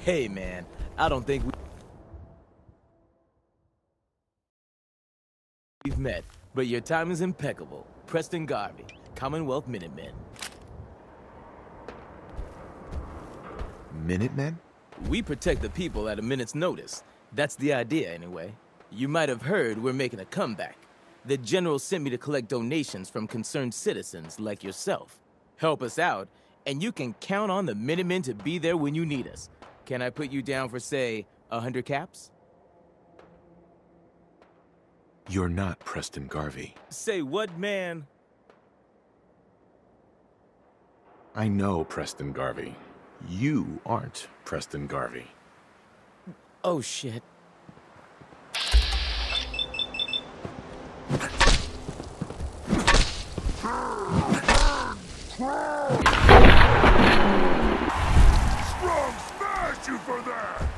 Hey, man, I don't think we've met, but your time is impeccable. Preston Garvey, Commonwealth Minutemen. Minutemen? We protect the people at a minute's notice. That's the idea, anyway. You might have heard we're making a comeback. The General sent me to collect donations from concerned citizens like yourself. Help us out, and you can count on the Minutemen to be there when you need us. Can I put you down for, say, 100 caps? You're not Preston Garvey. Say what, man? I know Preston Garvey. You aren't Preston Garvey. Oh, shit. Strong smash you for that!